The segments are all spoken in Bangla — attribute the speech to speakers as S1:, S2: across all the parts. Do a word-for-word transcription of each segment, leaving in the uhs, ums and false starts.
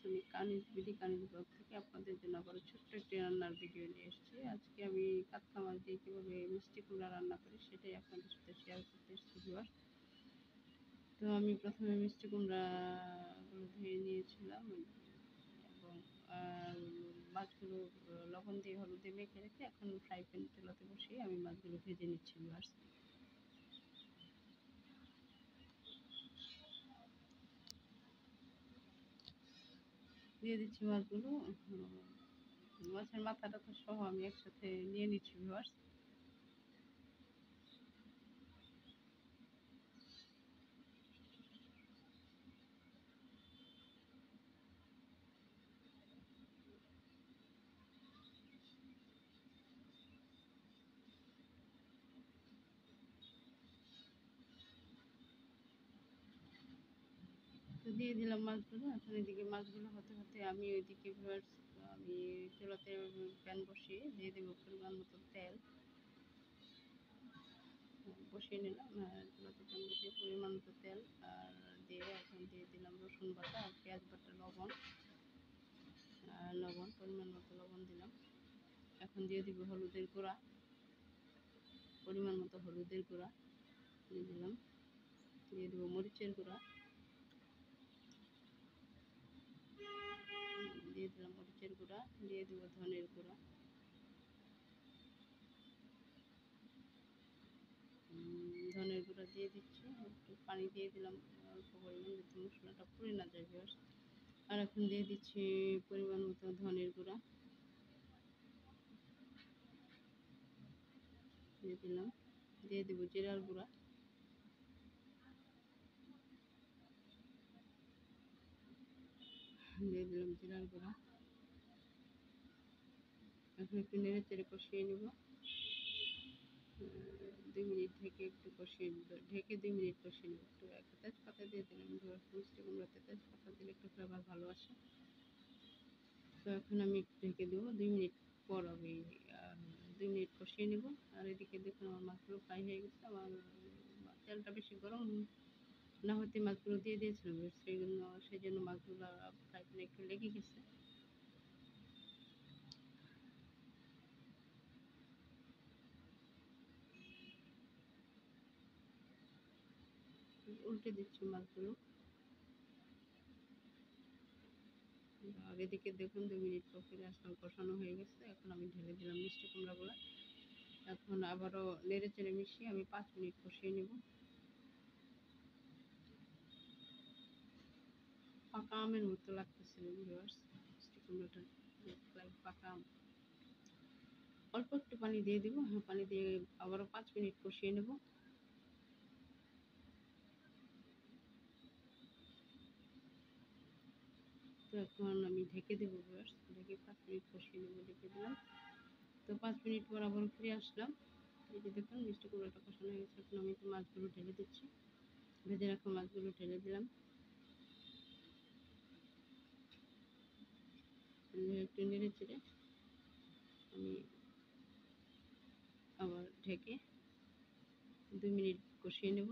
S1: আমি কানিজ বিডি কানিজ ব্লগ থেকে আপনাদের জন্য আবার ছোট্ট একটি রান্নার ভিডিও নিয়ে এসেছি। আজকে আমি কাতলা মাছ দিয়ে কীভাবে মিষ্টি কুমড়া রান্না করি সেটাই আপনাদের সাথে শেয়ার করতে এসেছি ভিউয়ার্স। তো আমি প্রথমে মিষ্টি কুমড়াগুলো ধুয়ে নিয়েছিলাম এবং মাছগুলো লবণ দিয়ে হলুদ দিয়ে মেখে রেখে এখন ফ্রাই প্যান তেলাতে বসিয়ে আমি মাছগুলো ভেজে নিচ্ছি ভিউয়ার্স। দিয়ে দিচ্ছি মাছগুলো, মাছের মাথাটা তো সহ আমি একসাথে নিয়ে নিচ্ছি ভিউয়ার্স। তো দিয়ে দিলাম মাছগুলো। এখন এদিকে মাছগুলো হতে হতে আমি ওইদিকে ভিউয়ার্স আমি চুলাতে প্যান বসিয়ে দিয়ে দেবো পরিমাণ মতো তেল। বসিয়ে নিলাম চুলাতে প্যান বসিয়ে পরিমাণ মতো তেল আর দিয়ে এখন দিয়ে দিলাম রসুন বাটা আর পেঁয়াজ বাটা, লবণ লবণ পরিমাণ মতো লবণ দিলাম। এখন দিয়ে দিব হলুদের গুঁড়া, পরিমাণ মতো হলুদের গুঁড়া দিয়ে দিলাম। দিয়ে দেবো মরিচের গুঁড়া, দিয়ে দিলাম মরিচের গুঁড়া, দিয়ে দেবো ধনের গুঁড়া, ধনের গুঁড়া দিয়ে দিচ্ছি। একটু পানি দিয়ে দিলাম অল্প পরিমাণ, যাতে মশলাটা পুড়ে না যায় ভিউয়ার্স। আর এখন দিয়ে দিচ্ছি পরিমাণ মতো ধনের গুঁড়া দিয়ে দিলাম। দিয়ে দেবো জিরার গুঁড়া, দিয়ে দিলাম জিরার গুঁড়া। এখন একটু নেড়ে চেড়ে কষিয়ে নেব। দুই মিনিট ঢেকে একটু কষিয়ে ঢেকে দুই মিনিট কষিয়ে নেব। একটু একটা তেজপাতা দিয়ে দিলাম, মিষ্টি কুমড়াতে তেজপাতা দিলে একটু ফ্লেভার ভালো আসে। তো এখন আমি একটু ঢেকে দেবো। দুই মিনিট পর আমি দুই মিনিট কষিয়ে নেব। আর এদিকে দেখুন আমার মাছগুলো ফ্রাই হয়ে গেছে। আমার তেলটা বেশি গরম না হতে মাছগুলো দিয়ে দিয়েছিলাম, সেই জন্য সেই জন্য মাছগুলো ফ্রাই প্যানে একটু লেগে গেছে। উল্টে দিচ্ছি মাছগুলো। আর এদিকে দেখুন দুই মিনিট পর ফিরে আসলাম, কষানো হয়ে গেছে। এখন আমি ঢেলে দিলাম মিষ্টি কুমড়াগুলো। এখন আবারও নেড়ে চেড়ে মিশিয়ে আমি পাঁচ মিনিট কষিয়ে নেব। পাকা আমের মতো লাগতেছিল ভিউয়ার্স, মিষ্টি কুমড়াটা পাকা আম। অল্প একটু পানি দিয়ে দেবো। হ্যাঁ, পানি দিয়ে আবারও পাঁচ মিনিট কষিয়ে নেব। তো এখন আমি ঢেকে দেবো ভিউয়ার্স, ঢেকে পাঁচ মিনিট কষিয়ে নেবো, ঢেকে দিলাম। তো পাঁচ মিনিট পর আবার ফিরে আসলাম। এই যে দেখুন মিষ্টি কুমড়াটা কষানো হয়ে গেছে। এখন আমি তো মাছগুলো ঢেলে দিচ্ছি, ভেজে রাখা মাছগুলো ঢেলে দিলাম। একটু নেড়ে চেড়ে আমি আবার ঢেকে দুই মিনিট কষিয়ে নেব।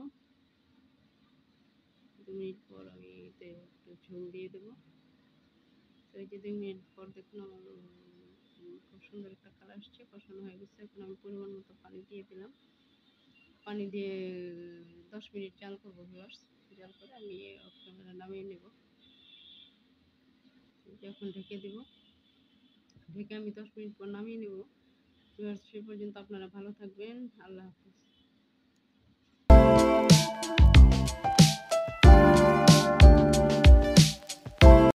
S1: দুই মিনিট পর আমি এতে একটু ঝোল দিয়ে দেবো। তো এই যে দুই মিনিট পর দেখুন আমার খুব সুন্দর একটা কালার আসছে, কষানো হয়ে গেছে। এখন আমি পরিমাণ মতো পানি দিয়ে দিলাম। পানি দিয়ে দশ মিনিট জাল করবো ভিউয়ার্স। জাল করে আমি অফ ক্যামেরা নামিয়ে নেব। এখন ঢেকে দেব, ঢেকে আমি দশ মিনিট পর নামিয়ে নেব ভিউয়ার্স। সে পর্যন্ত আপনারা ভালো থাকবেন। আল্লাহ হাফিজ।